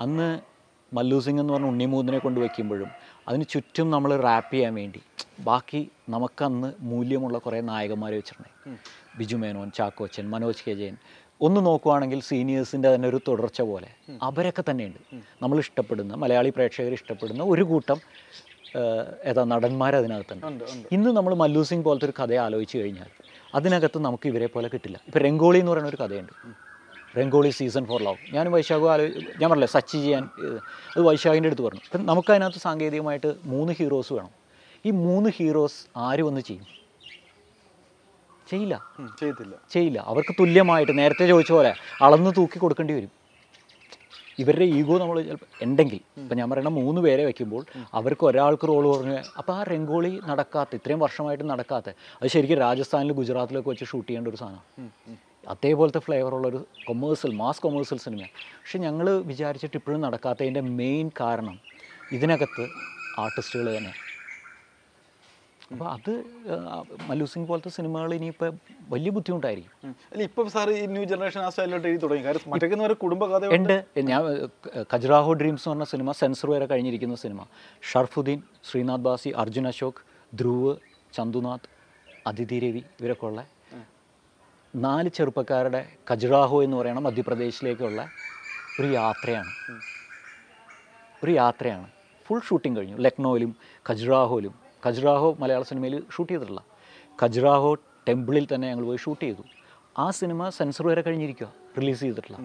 അന്ന് മല്ലു സിംഗ് എന്ന് പറഞ്ഞ ഉണ്ണിമൂന്നിനെ കൊണ്ട് വയ്ക്കുമ്പോഴും അതിന് ചുറ്റും നമ്മൾ റാപ്പ് ചെയ്യാൻ വേണ്ടി ബാക്കി നമുക്കന്ന് മൂല്യമുള്ള കുറേ നായകന്മാരെ വെച്ചിട്ടുണ്ടായി. ബിജു മേനോൻ, ചാക്കോച്ചൻ, മനോജ് കെ ജയൻ. ഒന്ന് നോക്കുവാണെങ്കിൽ സീനിയേഴ്സിൻ്റെ തന്നെ ഒരു തുടർച്ച പോലെ അവരൊക്കെ തന്നെയുണ്ട്. നമ്മൾ ഇഷ്ടപ്പെടുന്ന മലയാളി പ്രേക്ഷകർ ഇഷ്ടപ്പെടുന്ന ഒരു കൂട്ടം നടന്മാർ അതിനകത്തുണ്ട്. ഇന്ന് നമ്മൾ മല്ലു സിംഗ് പോലത്തെ ഒരു കഥ ആലോചിച്ച് കഴിഞ്ഞാൽ അതിനകത്ത് നമുക്ക് ഇവരെ പോലെ കിട്ടില്ല. ഇപ്പോൾ രംഗോളി എന്ന് പറയുന്ന ഒരു കഥയുണ്ട്, രംഗോളി സീസൺ ഫോർ ലവ്. ഞാനും വൈശാഖും ഞാൻ പറഞ്ഞില്ലേ സച്ച് ചെയ്യാൻ, അത് വൈശാഖിൻ്റെ അടുത്ത് പറഞ്ഞു. ഇപ്പം നമുക്കതിനകത്ത് സാങ്കേതികമായിട്ട് 3 ഹീറോസ് വേണം. ഈ 3 ഹീറോസ് ആരും ഒന്ന് ചെയ്യും? ചെയ്യില്ല. അവർക്ക് തുല്യമായിട്ട് നേരത്തെ ചോദിച്ച പോലെ അളന്ന് തൂക്കി കൊടുക്കേണ്ടി വരും. ഇവരുടെ ഈഗോ നമ്മൾ ചിലപ്പോൾ ഉണ്ടെങ്കിൽ, ഇപ്പം ഞാൻ പറയുന്ന 3 പേരെ വയ്ക്കുമ്പോൾ അവർക്ക് ഒരാൾക്ക് റോൾ കുറഞ്ഞ്, അപ്പോൾ ആ രംഗോളി നടക്കാത്ത, ഇത്രയും വർഷമായിട്ട് നടക്കാത്ത, അത് ശരിക്കും രാജസ്ഥാനിൽ ഗുജറാത്തിലൊക്കെ വെച്ച് ഷൂട്ട് ചെയ്യേണ്ട ഒരു സാധനം. അതേപോലത്തെ ഫ്ലേവറുള്ളൊരു മാസ് കൊമേഴ്സ്യൽ സിനിമയാണ്. പക്ഷെ ഞങ്ങൾ വിചാരിച്ചിട്ട് ഇപ്പോഴും നടക്കാത്തതിൻ്റെ മെയിൻ കാരണം ഇതിനകത്ത് ആർട്ടിസ്റ്റുകൾ തന്നെ. അപ്പോൾ അത് മല്ലു സിംഗ് പോലത്തെ സിനിമകൾ ഇനിയിപ്പോൾ വലിയ ബുദ്ധിമുട്ടായിരിക്കും. അല്ല, ഇപ്പം സാർ ഈ ന്യൂ ജനറേഷൻ ആ സ്റ്റൈലിലോട്ട് എഴുതി തുടങ്ങി. കാര്യം മറ്റൊക്കെ കുടുംബകഥ ഉണ്ട്. ഞാൻ ഖജുറാഹോ ഡ്രീംസ് എന്ന് പറഞ്ഞ സിനിമ സെൻസർ വരെ കഴിഞ്ഞിരിക്കുന്ന സിനിമ. ഷർഫുദ്ദീൻ, ശ്രീനാഥ് ബാസി, അർജുൻ അശോക്, ധ്രുവ്, ചന്തുനാഥ്, അദിതി രവി, ഇവരൊക്കെ ഉള്ള 4 ചെറുപ്പക്കാരുടെ ഖജുറാഹോ എന്ന് പറയുന്ന മധ്യപ്രദേശിലേക്കുള്ള ഒരു യാത്രയാണ്. ഫുൾ ഷൂട്ടിംഗ് കഴിഞ്ഞു. ലക്നൗവിലും ഖജുറാഹോയിലും. ഖജുറാഹോ മലയാള സിനിമയിൽ ഷൂട്ട് ചെയ്തിട്ടില്ല. ഖജുറാഹോ ടെമ്പിളിൽ തന്നെ ഞങ്ങൾ പോയി ഷൂട്ട് ചെയ്തു. ആ സിനിമ സെൻസർ വരെ കഴിഞ്ഞിരിക്കുക, റിലീസ് ചെയ്തിട്ടില്ല.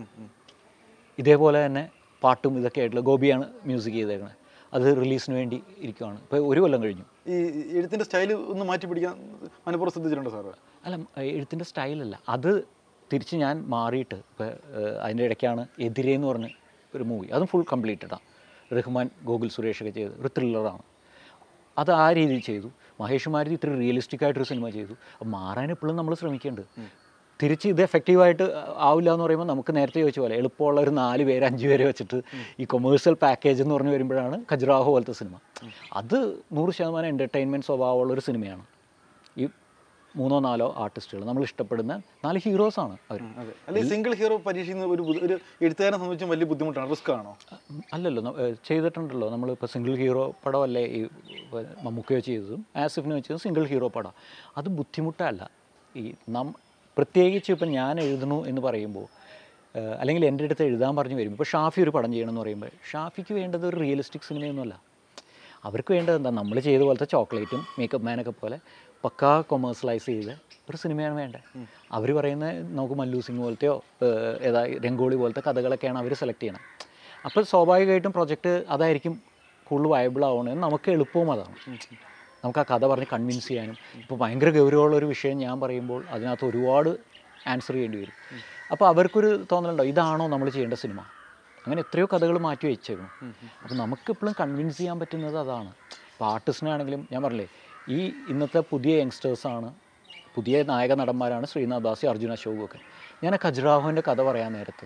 ഇതേപോലെ തന്നെ പാട്ടും ഇതൊക്കെ ആയിട്ടുള്ള ഗോപിയാണ് മ്യൂസിക് ചെയ്തേക്കണത്. അത് റിലീസിന് വേണ്ടി ഇരിക്കുകയാണ്. ഇപ്പോൾ 1 കൊല്ലം കഴിഞ്ഞു. ഈ എഴുത്തിൻ്റെ സ്റ്റൈൽ ഒന്ന് മാറ്റി പിടിക്കാൻ മനഃപൂർവ്വം ശ്രദ്ധിച്ചിട്ടുണ്ടോ സാറ്? അല്ല, എഴുത്തിൻ്റെ സ്റ്റൈലല്ല, അത് തിരിച്ച് ഞാൻ മാറിയിട്ട് ഇപ്പോൾ അതിൻ്റെ ഇടയ്ക്കാണ് എതിരെ എന്ന് പറഞ്ഞ ഒരു മൂവി, അതും ഫുൾ കംപ്ലീറ്റഡാണ്. റഹ്മാൻ, ഗോകുൽ സുരേഷൊക്കെ ചെയ്ത് ഒരു ത്രില്ലറാണ്. അത് ആ രീതിയിൽ ചെയ്തു. മഹേഷ് മാരുതി ഇത്ര റിയലിസ്റ്റിക് ആയിട്ടൊരു സിനിമ ചെയ്തു. മാറാൻ എപ്പോഴും നമ്മൾ ശ്രമിക്കേണ്ടത്. തിരിച്ച് ഇത് എഫക്റ്റീവായിട്ട് ആവില്ല എന്ന് പറയുമ്പോൾ നമുക്ക് നേരത്തെ ചോദിച്ച പോലെ എളുപ്പമുള്ള ഒരു 4 പേര് 5 പേരെ വെച്ചിട്ട് ഈ കൊമേഴ്സ്യൽ പാക്കേജ് എന്ന് പറഞ്ഞ് വരുമ്പോഴാണ് ഖജുറാഹോ പോലത്തെ സിനിമ. അത് 100% എൻ്റർടൈൻമെൻറ്റ് സ്വഭാവമുള്ളൊരു സിനിമയാണ്. ഈ 3 or 4 ആർട്ടിസ്റ്റുകൾ നമ്മൾ ഇഷ്ടപ്പെടുന്ന 4 ഹീറോസാണ് അവർ. അല്ലെങ്കിൽ സിംഗിൾ ഹീറോ പരീക്ഷിക്കുന്ന ഒരു എഴുത്തുകാരനെ സംബന്ധിച്ചും വലിയ ബുദ്ധിമുട്ടാണ്, റിസ്ക് ആണോ? അല്ലല്ലോ, ചെയ്തിട്ടുണ്ടല്ലോ നമ്മളിപ്പോൾ സിംഗിൾ ഹീറോ പടമല്ലേ ഈ മമ്മൂക്കയോ ചെയ്തതും ആസിഫിനെ വെച്ചതും സിംഗിൾ ഹീറോ പടം. അത് ബുദ്ധിമുട്ടല്ല. ഈ പ്രത്യേകിച്ച് ഇപ്പം ഞാൻ എഴുതണു എന്ന് പറയുമ്പോൾ, അല്ലെങ്കിൽ എൻ്റെ അടുത്ത് എഴുതാൻ പറഞ്ഞ് വരുമ്പോൾ, ഇപ്പോൾ ഷാഫി ഒരു പടം ചെയ്യണമെന്ന് പറയുമ്പോൾ ഷാഫിക്ക് വേണ്ടത് ഒരു റിയലിസ്റ്റിക് സിനിമയൊന്നുമല്ല. അവർക്ക് വേണ്ടത് എന്താ, നമ്മൾ ചെയ്ത പോലത്തെ ചോക്ലേറ്റും മേക്കപ്പ് മാനൊക്കെ പോലെ പക്കാ കൊമേഴ്സ്യലൈസ് ചെയ്ത് ഒരു സിനിമയാണ് വേണ്ടത്. അവർ പറയുന്നത് നമുക്ക് മല്ലു സിംഗ് പോലത്തെയോ രംഗോളി പോലത്തെ കഥകളൊക്കെയാണ് അവർ സെലക്ട് ചെയ്യണം. അപ്പോൾ സ്വാഭാവികമായിട്ടും പ്രൊജക്റ്റ് അതായിരിക്കും കൂടുതൽ വയബിൾ ആവണമെന്ന് നമുക്ക് എളുപ്പവും അതാണ്. നമുക്ക് ആ കഥ പറഞ്ഞ് കൺവിൻസ് ചെയ്യാനും. ഇപ്പോൾ ഭയങ്കര ഗൗരവമുള്ളൊരു വിഷയം ഞാൻ പറയുമ്പോൾ അതിനകത്ത് ഒരുപാട് ആൻസർ ചെയ്യേണ്ടി വരും. അപ്പോൾ അവർക്കൊരു തോന്നലുണ്ടോ ഇതാണോ നമ്മൾ ചെയ്യേണ്ട സിനിമ? അങ്ങനെ എത്രയോ കഥകൾ മാറ്റി വെച്ചേക്കണം. അപ്പോൾ നമുക്കെപ്പോഴും കൺവിൻസ് ചെയ്യാൻ പറ്റുന്നത് അതാണ്. ഇപ്പോൾ ആർട്ടിസ്റ്റിനാണെങ്കിലും ഞാൻ പറഞ്ഞില്ലേ, ഈ ഇന്നത്തെ പുതിയ യങ്സ്റ്റേഴ്സാണ്, പുതിയ നായക നടന്മാരാണ് ശ്രീനാഥ് ബാസി, അർജുൻ അശോകും ഒക്കെ. ഞാൻ ഖജുറാഹോൻ്റെ കഥ പറയാൻ നേരത്ത്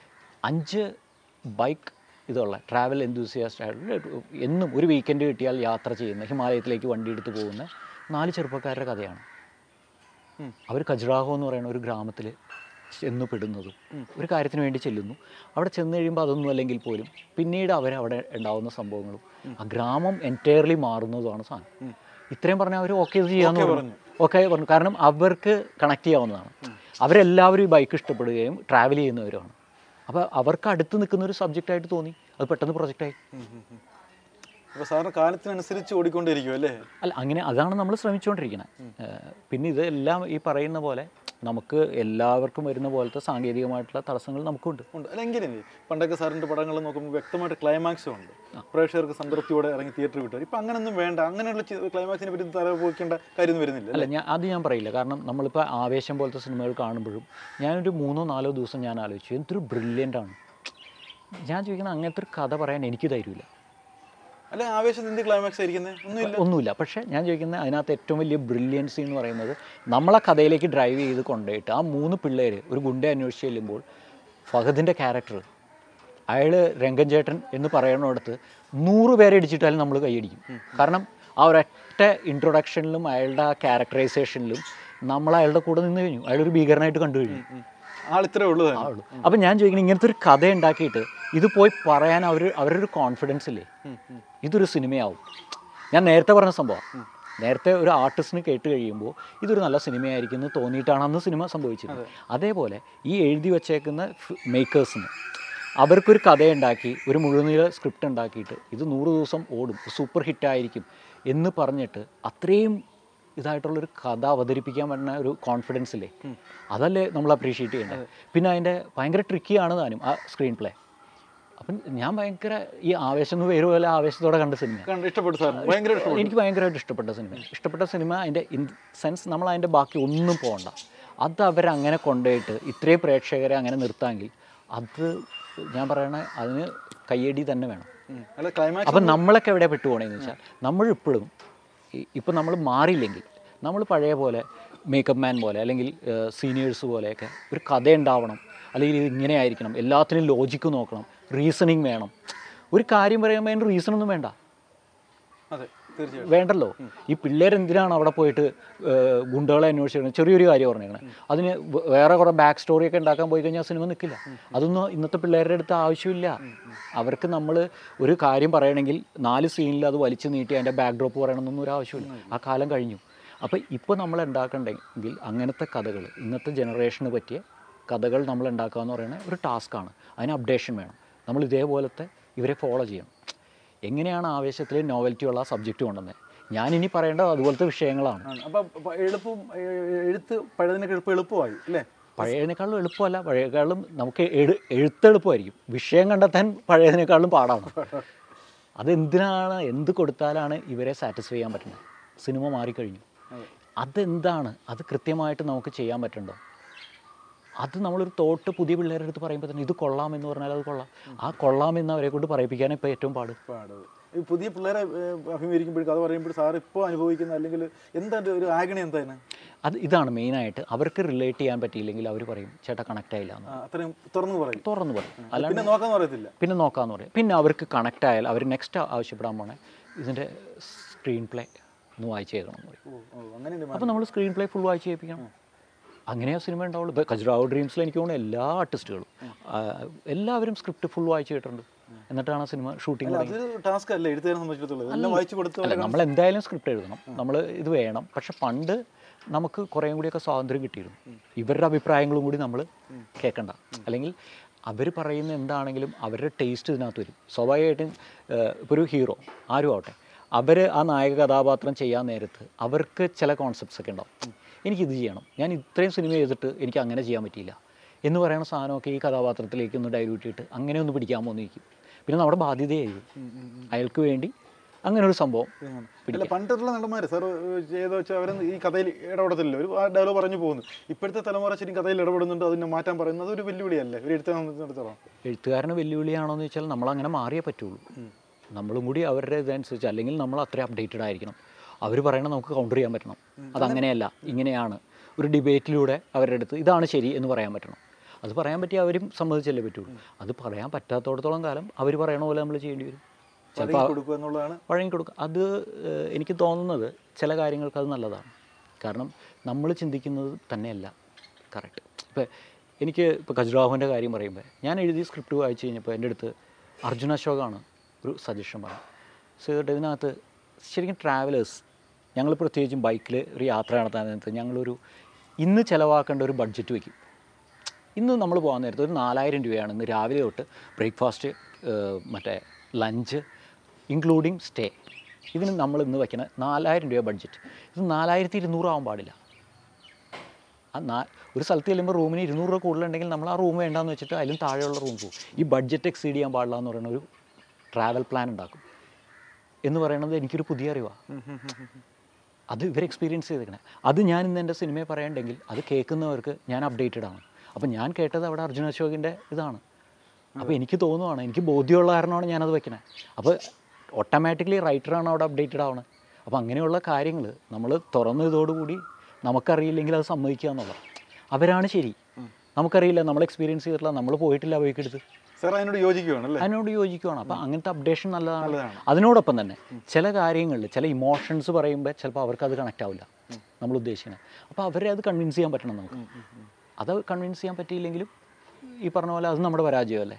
5 ബൈക്ക് ഇതുള്ള ട്രാവൽ എന്തൂസിയാസ്റ്റ് ആയിട്ടുള്ള എന്നും ഒരു വീക്കെൻഡ് കിട്ടിയാൽ യാത്ര ചെയ്യുന്ന, ഹിമാലയത്തിലേക്ക് വണ്ടി എടുത്ത് പോകുന്ന 4 ചെറുപ്പക്കാരുടെ കഥയാണ്. അവർ ഖജുറാഹോ എന്ന് പറയുന്ന ഒരു ഗ്രാമത്തിൽ ചെന്ന് പെടുന്നതും ഒരു കാര്യത്തിന് വേണ്ടി ചെല്ലുന്നു. അവിടെ ചെന്ന് കഴിയുമ്പോൾ അതൊന്നും അല്ലെങ്കിൽ പോലും പിന്നീട് അവരവിടെ ഉണ്ടാകുന്ന സംഭവങ്ങളും ആ ഗ്രാമം എൻറ്റയർലി മാറുന്നതുമാണ് സാധനം. ഇത്രയും പറഞ്ഞാൽ അവർ ഓക്കെ ചെയ്യാമെന്ന് പറഞ്ഞു. കാരണം അവർക്ക് കണക്ട് ചെയ്യാവുന്നതാണ്. അവരെല്ലാവരും ഈ ബൈക്ക് ഇഷ്ടപ്പെടുകയും ട്രാവൽ ചെയ്യുന്നവരുമാണ്. അപ്പോൾ അവർക്ക് അടുത്ത് നിൽക്കുന്ന ഒരു സബ്ജക്റ്റായിട്ട് തോന്നി, അത് പെട്ടെന്ന് പ്രൊജക്റ്റായി. അപ്പോൾ സാറിന് കാലത്തിനനുസരിച്ച് ഓടിക്കൊണ്ടിരിക്കും അല്ലേ? അല്ല, അങ്ങനെ അതാണ് നമ്മൾ ശ്രമിച്ചുകൊണ്ടിരിക്കുന്നത്. പിന്നെ ഇതെല്ലാം ഈ പറയുന്ന പോലെ നമുക്ക് എല്ലാവർക്കും വരുന്ന പോലത്തെ സാങ്കേതികമായിട്ടുള്ള തടസ്സങ്ങൾ നമുക്കുണ്ട്. അല്ല, എങ്ങനെയാണ് പണ്ടൊക്കെ സാറിൻ്റെ പടങ്ങൾ നോക്കുമ്പോൾ വ്യക്തമായിട്ട് ക്ലൈമാക്സും ഉണ്ട്, പ്രേക്ഷകർക്ക് സംതൃപ്തിയോടെ ഇറങ്ങി തിയേറ്ററിൽ വിട്ടു. ഇപ്പം അങ്ങനെയൊന്നും വേണ്ട, അങ്ങനെയുള്ള ക്ലൈമാക്സിനെ പറ്റി തലപോക്കേണ്ട കാര്യമൊന്നും വരുന്നില്ല. അല്ല, ഞാൻ പറയില്ല. കാരണം നമ്മളിപ്പോൾ ആവേശം പോലത്തെ സിനിമകൾ കാണുമ്പോഴും ഞാനൊരു 3 or 4 ദിവസം ഞാൻ ആലോചിച്ചു എന്തൊരു ബ്രില്യൻ്റാണ്. ഞാൻ ചോദിക്കുന്നത് അങ്ങനത്തെ ഒരു കഥ പറയാൻ എനിക്ക് ധൈര്യമില്ല. അല്ല, ആവേശത്തിൻ്റെ ക്ലൈമാക്സ് ആയിരിക്കുന്നത് ഒന്നുമില്ല. പക്ഷേ ഞാൻ ചോദിക്കുന്നത് അതിനകത്ത് ഏറ്റവും വലിയ ബ്രില്യൻസി എന്ന് പറയുന്നത് നമ്മളെ കഥയിലേക്ക് ഡ്രൈവ് ചെയ്ത് കൊണ്ടുപോയിട്ട് ആ 3 പിള്ളേർ ഒരു ഗുണ്ട അന്വേഷിച്ച് ചെല്ലുമ്പോൾ ഫഹദിൻ്റെ ക്യാരക്ടർ, അയാൾ രംഗൻ ചേട്ടൻ എന്ന് പറയുന്നിടത്ത് 100 പേരെ ഇടിച്ചിട്ടാലും നമ്മൾ കൈയടിക്കും. കാരണം ആ ഒരൊറ്റ ഇൻട്രൊഡക്ഷനിലും അയാളുടെ ആ ക്യാരക്ടറൈസേഷനിലും നമ്മൾ അയാളുടെ കൂടെ നിന്ന് കഴിഞ്ഞു. അയാളൊരു ഭീകരനായിട്ട് കണ്ടു കഴിഞ്ഞു. ആളിത്രേ ഉള്ളൂ തന്നെ. ആളുള്ളൂ. അപ്പം ഞാൻ ചോദിക്കുന്നത് ഇങ്ങനത്തെ ഒരു കഥ ഉണ്ടാക്കിയിട്ട് ഇത് പോയി പറയാൻ അവരുടെ ഒരു കോൺഫിഡൻസ് ഇല്ലേ, ഇതൊരു സിനിമയാവും. ഞാൻ നേരത്തെ പറഞ്ഞ സംഭവം, നേരത്തെ ഒരു ആർട്ടിസ്റ്റിന് കേട്ട് കഴിയുമ്പോൾ ഇതൊരു നല്ല സിനിമയായിരിക്കും എന്ന് തോന്നിയിട്ടാണ് അന്ന് സിനിമ സംഭവിച്ചത്. അതേപോലെ ഈ എഴുതി വച്ചേക്കുന്ന മേക്കേഴ്സിന് അവർക്കൊരു കഥയുണ്ടാക്കി ഒരു മുഴുനീള സ്ക്രിപ്റ്റ് ഉണ്ടാക്കിയിട്ട് ഇത് 100 ദിവസം ഓടും, സൂപ്പർ ഹിറ്റായിരിക്കും എന്ന് പറഞ്ഞിട്ട് അത്രയും ഇതായിട്ടുള്ളൊരു കഥ അവതരിപ്പിക്കാൻ പറ്റുന്ന ഒരു കോൺഫിഡൻസ് ഇല്ലേ, അതല്ലേ നമ്മൾ അപ്രീഷിയേറ്റ് ചെയ്യേണ്ടത്. പിന്നെ അതിൻ്റെ ഭയങ്കര ട്രിക്കിയാണ് താനും ആ സ്ക്രീൻ പ്ലേ. അപ്പം ഞാൻ ഭയങ്കര ഈ ആവേശം എന്ന് പേര് പോലെ ആവേശത്തോടെ കണ്ട സിനിമ എനിക്ക് ഭയങ്കരമായിട്ട് ഇഷ്ടപ്പെട്ട സിനിമ. അതിൻ്റെ ഇൻ സെൻസ് നമ്മൾ അതിൻ്റെ ബാക്കി ഒന്നും പോകണ്ട, അത് അവരങ്ങനെ കൊണ്ടുപോയിട്ട് ഇത്രയും പ്രേക്ഷകരെ അങ്ങനെ നിർത്താമെങ്കിൽ അത് ഞാൻ പറയണ അതിന് കയ്യടി തന്നെ വേണം. അപ്പം നമ്മളൊക്കെ എവിടെ പെട്ടുപോകണമെന്ന് വെച്ചാൽ നമ്മളിപ്പോഴും ഇപ്പം നമ്മൾ മാറിയില്ലെങ്കിൽ നമ്മൾ പഴയ പോലെ മേക്കപ്പ് മാൻ പോലെ അല്ലെങ്കിൽ സീനിയേഴ്സ് പോലെയൊക്കെ ഒരു കഥ ഉണ്ടാവണം, അല്ലെങ്കിൽ ഇത് ഇങ്ങനെ ആയിരിക്കണം, എല്ലാത്തിനും ലോജിക്ക് നോക്കണം, റീസണിങ് വേണം. ഒരു കാര്യം പറയുമ്പോൾ അതിന് റീസണൊന്നും വേണ്ട, വേണ്ടല്ലോ. ഈ പിള്ളേരെന്തിനാണ് അവിടെ പോയിട്ട് ഗുണ്ടകളെ അന്വേഷിച്ചിരുന്നത്? ചെറിയൊരു കാര്യം പറഞ്ഞേക്കണേ, അതിന് വേറെ കുറേ ബാക്ക് സ്റ്റോറിയൊക്കെ ഉണ്ടാക്കാൻ പോയി കഴിഞ്ഞാൽ സിനിമ നിൽക്കില്ല. അതൊന്നും ഇന്നത്തെ പിള്ളേരുടെ അടുത്ത് ആവശ്യമില്ല. അവർക്ക് നമ്മൾ ഒരു കാര്യം പറയണമെങ്കിൽ 4 സീനിൽ അത് വലിച്ചു നീട്ടി അതിൻ്റെ ബാക്ക് ഡ്രോപ്പ് പറയണമെന്നൊന്നും ഒരു ആവശ്യമില്ല. ആ കാലം കഴിഞ്ഞു. അപ്പോൾ ഇപ്പോൾ നമ്മൾ ഉണ്ടാക്കണ്ടെങ്കിൽ അങ്ങനത്തെ കഥകൾ, ഇന്നത്തെ ജനറേഷന് പറ്റിയ കഥകൾ നമ്മൾ ഉണ്ടാക്കുക എന്ന് പറയുന്നത് ഒരു ടാസ്ക്കാണ്. അതിന് അപ്ഡേഷൻ വേണം. നമ്മൾ ഇതേപോലത്തെ ഇവരെ ഫോളോ ചെയ്യണം. എങ്ങനെയാണ് ആവേശത്തിൽ നോവൽറ്റിയുള്ള സബ്ജക്റ്റ് കൊണ്ടുവന്നത്? ഞാനിനി പറയേണ്ടത് അതുപോലത്തെ വിഷയങ്ങളാണ്. അപ്പോൾ എഴുത്ത് പഴയതിനേക്കാൾ എളുപ്പമായി അല്ലേ? പഴയതിനേക്കാളും എളുപ്പമല്ല, പഴയതിനേക്കാളും നമുക്ക് എഴുത്തെളുപ്പമായിരിക്കും. വിഷയം കണ്ടെത്താൻ പഴയതിനേക്കാളും പാടാണ്. അതെന്തിനാണ്, എന്ത് കൊടുത്താലാണ് ഇവരെ സാറ്റിസ്ഫൈ ചെയ്യാൻ പറ്റുന്നത്? സിനിമ മാറിക്കഴിഞ്ഞു. അതെന്താണ്, അത് കൃത്യമായിട്ട് നമുക്ക് ചെയ്യാൻ പറ്റണ്ടോ? അത് നമ്മളൊരു തോട്ട് പുതിയ പിള്ളേരുടെ അടുത്ത് പറയുമ്പോൾ തന്നെ ഇത് കൊള്ളാമെന്ന് പറഞ്ഞാൽ അത് കൊള്ളാം. ആ കൊള്ളാമെന്ന് അവരെ കൊണ്ട് പറയിപ്പിക്കാനാണ് ഇപ്പോൾ ഏറ്റവും പാട്. ഈ പുതിയ പിള്ളേരെ അഭിമുഖീകരിക്കുമ്പോഴേക്കും അത് പറയുമ്പോൾ സാർ ഇപ്പോൾ അനുഭവിക്കുന്ന അല്ലെങ്കിൽ എന്താണ് ഒരു ആഗ്നി എന്താണ്? അത് ഇതാണ് മെയിനായിട്ട്. അവർക്ക് റിലേറ്റ് ചെയ്യാൻ പറ്റിയില്ലെങ്കിൽ അവർ പറയും ചേട്ടാ കണക്റ്റ് ആയില്ല എന്ന്. അത്രയും തുറന്നു പറയും. അല്ലാണ്ട് പിന്നെ നോക്കാന്ന് പറയത്തില്ല. പിന്നെ നോക്കാമെന്ന് പറയും. പിന്നെ അവർക്ക് കണക്റ്റ് ആയാൽ അവർ നെക്സ്റ്റ് ആവശ്യപ്പെടാൻ പോണേ ഇതിൻ്റെ സ്ക്രീൻ പ്ലേ ഒന്ന് വായിച്ച് കേൾക്കണം എന്ന് പറയും. അപ്പോൾ നമ്മൾ സ്ക്രീൻ പ്ലേ ഫുൾ വായിച്ച് കേൾപ്പിക്കണം. അങ്ങനെയാ സിനിമ ഉണ്ടാവുള്ളൂ. ഇപ്പോൾ ഖജുറാഹോ ഡ്രീംസിൽ എനിക്ക് തോന്നുന്നു എല്ലാ ആർട്ടിസ്റ്റുകളും എല്ലാവരും സ്ക്രിപ്റ്റ് ഫുൾ വായിച്ച് കേട്ടിട്ടുണ്ട്. എന്നിട്ടാണ് സിനിമ ഷൂട്ടിംഗ്. നമ്മൾ എന്തായാലും സ്ക്രിപ്റ്റ് എഴുതണം, നമ്മൾ ഇത് വേണം. പക്ഷെ പണ്ട് നമുക്ക് കുറേയും കൂടിയൊക്കെ സ്വാതന്ത്ര്യം കിട്ടിയിരുന്നു. ഇവരുടെ അഭിപ്രായങ്ങളും കൂടി നമ്മൾ കേൾക്കണ്ട. അല്ലെങ്കിൽ അവർ പറയുന്ന എന്താണെങ്കിലും അവരുടെ ടേസ്റ്റ് ഇതിനകത്ത് വരും. സ്വാഭാവികമായിട്ടും ഇപ്പോൾ ഒരു ഹീറോ ആരും ആവട്ടെ, അവർ ആ നായക കഥാപാത്രം ചെയ്യാൻ നേരത്ത് അവർക്ക് ചില കോൺസെപ്റ്റ്സ് ഒക്കെ ഉണ്ടാവും. എനിക്കിത് ചെയ്യണം, ഞാൻ ഇത്രയും സിനിമ ചെയ്തിട്ട് എനിക്ക് അങ്ങനെ ചെയ്യാൻ പറ്റിയില്ല എന്ന് പറയുന്ന സാധനമൊക്കെ ഈ കഥാപാത്രത്തിലേക്ക് ഒന്ന് ഡൈല്യൂട്ട് ചെയ്തിട്ട് അങ്ങനെ ഒന്ന് പിടിക്കാൻ പോകുന്നിരിക്കും. പിന്നെ നമ്മുടെ ബാധ്യതയായിരിക്കും അയാൾക്ക് വേണ്ടി അങ്ങനെ ഒരു സംഭവം. പണ്ടുള്ള നടന്മാർ സാർ ചെയ്ത വെച്ചാൽ അവർ ഈ കഥയിൽ ഇടപെടത്തില്ല, ഒരു ഡയലോഗ് പറഞ്ഞു പോകുന്നു. ഇപ്പോഴത്തെ തലമുറ ശരി കഥയിൽ ഇടപെടുന്നുണ്ട്, അതിനെ മാറ്റാൻ പറയുന്നത് ഒരു വെല്ലുവിളിയല്ലേ ഒരു എഴുത്തുകാരനെ? എഴുത്തുകാരന് വെല്ലുവിളിയാണോ എന്ന് വെച്ചാൽ നമ്മളങ്ങനെ മാറിയേ പറ്റുള്ളൂ. നമ്മളും കൂടി അവരുടെ ഇതനുസരിച്ച്, അല്ലെങ്കിൽ നമ്മൾ അത്രയും അപ്ഡേറ്റഡ് ആയിരിക്കണം. അവർ പറയണത് നമുക്ക് കൗണ്ടർ ചെയ്യാൻ പറ്റണം. അതങ്ങനെയല്ല, ഇങ്ങനെയാണ്. ഒരു ഡിബേറ്റിലൂടെ അവരുടെ അടുത്ത് ഇതാണ് ശരി എന്ന് പറയാൻ പറ്റണം. അത് പറയാൻ പറ്റി അവരും സമ്മതിച്ചല്ലേ പറ്റുള്ളൂ. അത് പറയാൻ പറ്റാത്തടത്തോളം കാലം അവർ പറയണ പോലെ നമ്മൾ ചെയ്യേണ്ടി വരും. ചിലപ്പോൾ വഴങ്ങി കൊടുക്കുക. അത് എനിക്ക് തോന്നുന്നത് ചില കാര്യങ്ങൾക്ക് അത് നല്ലതാണ്. കാരണം നമ്മൾ ചിന്തിക്കുന്നത് തന്നെയല്ല കറക്റ്റ്. ഇപ്പോൾ ഖജുറാഹോൻ്റെ കാര്യം പറയുമ്പോൾ ഞാൻ എഴുതിയ സ്ക്രിപ്റ്റ് വായിച്ചു കഴിഞ്ഞപ്പോൾ എൻ്റെ അടുത്ത് അർജുന അശോകാണ് ഒരു സജഷൻ പറഞ്ഞു. ചെയ്തിട്ട് ഇതിനകത്ത് ശരിക്കും ട്രാവലേഴ്സ്, ഞങ്ങൾ പ്രത്യേകിച്ചും ബൈക്കിൽ ഒരു യാത്ര നടത്താൻ നേരത്ത് ഞങ്ങളൊരു ഇന്ന് ചിലവാക്കേണ്ട ഒരു ബഡ്ജറ്റ് വയ്ക്കും. ഇന്ന് നമ്മൾ പോകാൻ നേരത്ത് ഒരു 4000 രൂപയാണ് ഇന്ന് രാവിലെ തൊട്ട് ബ്രേക്ക്ഫാസ്റ്റ്, മറ്റേ ലഞ്ച് ഇൻക്ലൂഡിങ് സ്റ്റേ, ഇതിന് നമ്മൾ ഇന്ന് വയ്ക്കുന്ന 4000 രൂപ ബഡ്ജറ്റ്. ഇത് 4200 ആവാൻ പാടില്ല. ഒരു സ്ഥലത്ത് ചെല്ലുമ്പോൾ റൂമിന് 200 രൂപ കൂടുതലുണ്ടെങ്കിൽ നമ്മൾ ആ റൂം വേണ്ടാന്ന് വെച്ചിട്ട് അതിലും താഴെയുള്ള റൂം പോകും. ഈ ബഡ്ജറ്റ് എക്സീഡ് ചെയ്യാൻ പാടില്ല എന്ന് പറയുന്ന ഒരു ട്രാവൽ പ്ലാൻ ഉണ്ടാക്കും എന്ന് പറയുന്നത് എനിക്കൊരു പുതിയ അറിവാണ്. അത് ഇവർ എക്സ്പീരിയൻസ് ചെയ്തേക്കണേ. അത് ഞാൻ ഇന്ന് എൻ്റെ സിനിമയെ പറയണ്ടെങ്കിൽ അത് കേൾക്കുന്നവർക്ക് ഞാൻ അപ്ഡേറ്റഡ് ആണ്. അപ്പം ഞാൻ കേട്ടത് അവിടെ അർജുന അശോകിൻ്റെ ഇതാണ്. അപ്പോൾ എനിക്ക് തോന്നുവാണ്, എനിക്ക് ബോധ്യമുള്ള കാരണമാണ് ഞാനത് വയ്ക്കണേ. അപ്പോൾ ഓട്ടോമാറ്റിക്കലി റൈറ്ററാണ് അവിടെ അപ്ഡേറ്റഡ് ആവണത്. അപ്പോൾ അങ്ങനെയുള്ള കാര്യങ്ങൾ നമ്മൾ തുറന്നതോടുകൂടി നമുക്കറിയില്ലെങ്കിൽ അത് സമ്മതിക്കുക എന്നുള്ളത്. അവരാണ് ശരി, നമുക്കറിയില്ല, നമ്മൾ എക്സ്പീരിയൻസ് ചെയ്തിട്ടില്ല, നമ്മൾ പോയിട്ടില്ല ബൈക്കെടുത്ത്. അതിനോട് യോജിക്കുവാണ്. അപ്പം അങ്ങനത്തെ അപ്ഡേഷൻ നല്ലതാണ്. അതിനോടൊപ്പം തന്നെ ചില കാര്യങ്ങളിൽ ചില ഇമോഷൻസ് പറയുമ്പോൾ ചിലപ്പോൾ അവർക്ക് അത് കണക്റ്റ് ആവില്ല നമ്മൾ ഉദ്ദേശിക്കുന്നത്. അപ്പോൾ അവരെ അത് കൺവിൻസ് ചെയ്യാൻ പറ്റണം നമുക്ക്. അത് കൺവിൻസ് ചെയ്യാൻ പറ്റിയില്ലെങ്കിലും ഈ പറഞ്ഞ പോലെ അത് നമ്മുടെ പരാജയമല്ലേ.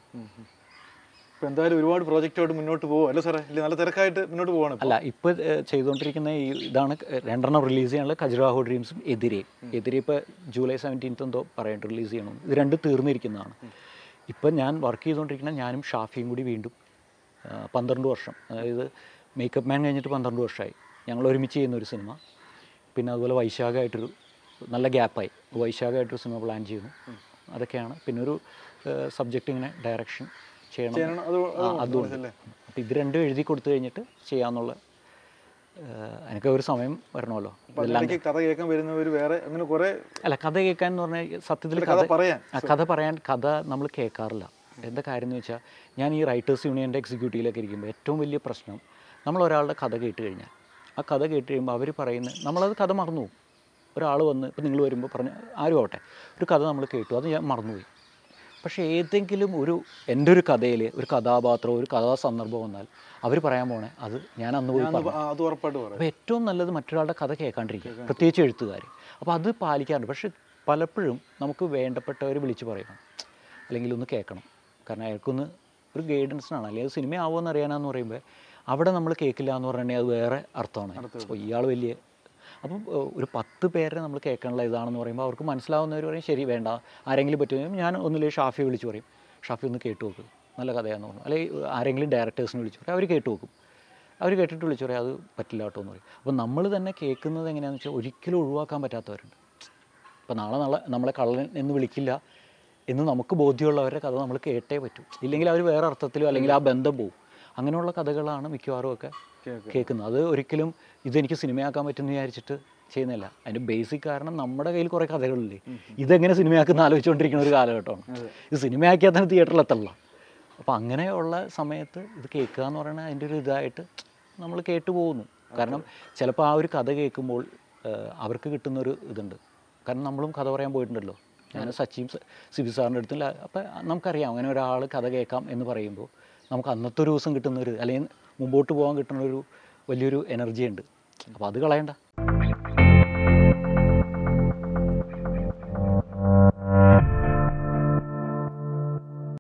ഇപ്പോൾ എന്തായാലും ഒരുപാട് പ്രോജക്റ്റുമായിട്ട് മുന്നോട്ട് പോകും അല്ലേ സാറേ? ഇല്ല, നല്ല തിരക്കായിട്ട് മുന്നോട്ട് പോവാണ്. അല്ല, ഇപ്പോൾ ചെയ്തുകൊണ്ടിരിക്കുന്ന ഇതാണ് 2 റിലീസ് ചെയ്യാനുള്ള ഖജുറാഹോ ഡ്രീംസും എതിരെ ഇപ്പോൾ July 17 എന്തോ പറയണ്ട റിലീസ് ചെയ്യണം. ഇത് 2 തീർന്നിരിക്കുന്നതാണ്. ഇപ്പം ഞാൻ വർക്ക് ചെയ്തുകൊണ്ടിരിക്കുന്ന ഞാനും ഷാഫിയും കൂടി വീണ്ടും 12 വർഷം, അതായത് മേക്കപ്പ് മാൻ കഴിഞ്ഞിട്ട് 12 വർഷമായി ഞങ്ങൾ ഒരുമിച്ച് ചെയ്യുന്ന ഒരു സിനിമ. പിന്നെ അതുപോലെ വൈശാഖമായിട്ടൊരു നല്ല ഗ്യാപ്പായി, വൈശാഖമായിട്ടൊരു സിനിമ പ്ലാൻ ചെയ്യുന്നു. അതൊക്കെയാണ്. പിന്നെ ഒരു സബ്ജക്റ്റ് ഇങ്ങനെ ഡയറക്ഷൻ ചെയ്യണം. അതുകൊണ്ട് അപ്പോൾ ഇത് 2 എഴുതി കൊടുത്തു കഴിഞ്ഞിട്ട് ചെയ്യാമെന്നുള്ള എനിക്ക് ഒരു സമയം വരണമല്ലോ. കഥ കേൾക്കാൻ വരുന്നവർ വേറെ അങ്ങനെ കുറേ അല്ല, കഥ കേൾക്കാൻ എന്ന് പറഞ്ഞാൽ സത്യത്തിൽ കഥ പറയാൻ കഥ നമ്മൾ കേൾക്കാറില്ല. എന്താ കാര്യം എന്ന് വെച്ചാൽ, ഞാൻ ഈ റൈറ്റേഴ്സ് യൂണിയൻ്റെ എക്സിക്യൂട്ടീവിലൊക്കെ ഇരിക്കുമ്പോൾ ഏറ്റവും വലിയ പ്രശ്നം, നമ്മൾ ഒരാളുടെ കഥ കേട്ട് കഴിഞ്ഞാൽ ആ കഥ കേട്ട് കഴിയുമ്പോൾ അവർ പറയുന്നത് നമ്മളത് കഥ മറന്നു പോകും. ഒരാൾ വന്ന് ഇപ്പോൾ നിങ്ങൾ വരുമ്പോൾ പറഞ്ഞ് ആരും ആവട്ടെ ഒരു കഥ നമ്മൾ കേട്ടു, അത് ഞാൻ മറന്നുപോയി. പക്ഷേ ഏതെങ്കിലും എൻ്റെ ഒരു കഥയിൽ ഒരു കഥാപാത്രം ഒരു കഥാസന്ദർഭം വന്നാൽ അവർ പറയാൻ പോണേ അത് ഞാൻ അന്ന് പോയി പറഞ്ഞു. അപ്പോൾ ഏറ്റവും നല്ലത് മറ്റൊരാളുടെ കഥ കേൾക്കാണ്ടിരിക്കുക, പ്രത്യേകിച്ച് എഴുത്തുകാർ. അപ്പോൾ അത് പാലിക്കാറുണ്ട്. പക്ഷെ പലപ്പോഴും നമുക്ക് വേണ്ടപ്പെട്ടവർ വിളിച്ച് പറയണം, അല്ലെങ്കിൽ ഒന്ന് കേൾക്കണം. കാരണം അയാൾക്കൊന്ന് ഒരു ഗൈഡൻസിനാണ്, അല്ലെങ്കിൽ അത് സിനിമയാവുമെന്ന് അറിയാനാന്ന് പറയുമ്പോൾ അവിടെ നമ്മൾ കേൾക്കില്ല എന്ന് പറഞ്ഞിട്ടുണ്ടെങ്കിൽ അത് വേറെ അർത്ഥമാണ്. അപ്പോൾ ഇയാൾ വലിയ അപ്പം ഒരു 10 പേരെ നമ്മൾ കേൾക്കാനുള്ള ഇതാണെന്ന് പറയുമ്പോൾ അവർക്ക് മനസ്സിലാവുന്നവർ പറയും ശരി വേണ്ട, ആരെങ്കിലും പറ്റുമെങ്കിൽ ഞാൻ ഒന്നിലേക്ക് ഷാഫിയെ വിളിച്ച് പറയും, ഷാഫി ഒന്ന് കേട്ട് നോക്ക് നല്ല കഥയാണെന്ന് പറഞ്ഞു. അല്ലെങ്കിൽ ആരെങ്കിലും ഡയറക്ടേഴ്സിനെ വിളിച്ച് പറയും, അവർ കേട്ട് നോക്കും. അവർ കേട്ടിട്ട് വിളിച്ച് പറയും അത് പറ്റില്ല കേട്ടോ എന്ന് പറയും. അപ്പോൾ നമ്മൾ തന്നെ കേൾക്കുന്നത് എങ്ങനെയാണെന്ന് വെച്ചാൽ ഒരിക്കലും ഒഴിവാക്കാൻ പറ്റാത്തവരുണ്ട്. അപ്പോൾ നാളെ നമ്മളെ കള്ളൻ എന്ന് വിളിക്കില്ല എന്ന് നമുക്ക് ബോധ്യമുള്ളവരുടെ കഥ നമ്മൾ കേട്ടേ പറ്റൂ. ഇല്ലെങ്കിൽ അവർ വേറെ അർത്ഥത്തിലോ അല്ലെങ്കിൽ ആ ബന്ധം പോവും. അങ്ങനെയുള്ള കഥകളാണ് മിക്കവാറും ഒക്കെ കേൾക്കുന്നത്. അത് ഒരിക്കലും ഇതെനിക്ക് സിനിമയാക്കാൻ പറ്റുമെന്ന് വിചാരിച്ചിട്ട് ചെയ്യുന്നില്ല. അതിൻ്റെ ബേസിക് കാരണം നമ്മുടെ കയ്യിൽ കുറേ കഥകളില്ലേ, ഇതെങ്ങനെ സിനിമയാക്കുന്ന ആലോചിച്ചുകൊണ്ടിരിക്കുന്ന ഒരു കാലഘട്ടമാണ്. ഇത് സിനിമയാക്കിയാൽ തന്നെ തിയേറ്ററിലെത്തല്ല. അപ്പോൾ അങ്ങനെയുള്ള സമയത്ത് ഇത് കേൾക്കുക എന്ന് പറയുന്നത് അതിൻ്റെ ഒരു ഇതായിട്ട് നമ്മൾ കേട്ടു പോകുന്നു. കാരണം ചിലപ്പോൾ ആ ഒരു കഥ കേൾക്കുമ്പോൾ അവർക്ക് കിട്ടുന്നൊരു ഇതുണ്ട്. കാരണം നമ്മളും കഥ പറയാൻ പോയിട്ടുണ്ടല്ലോ, ഞാൻ സച്ചിൻ സിബി സാറിൻ്റെ അടുത്തില്ല. അപ്പോൾ നമുക്കറിയാം അങ്ങനെ ഒരാൾ കഥ കേൾക്കാം എന്ന് പറയുമ്പോൾ നമുക്ക് അന്നത്തെ ഒരു ദിവസം കിട്ടുന്നൊരു അല്ലെങ്കിൽ മുമ്പോട്ട് പോകാൻ കിട്ടുന്നൊരു വലിയൊരു എനർജി ഉണ്ട്. അപ്പോൾ അത് കളയണ്ട.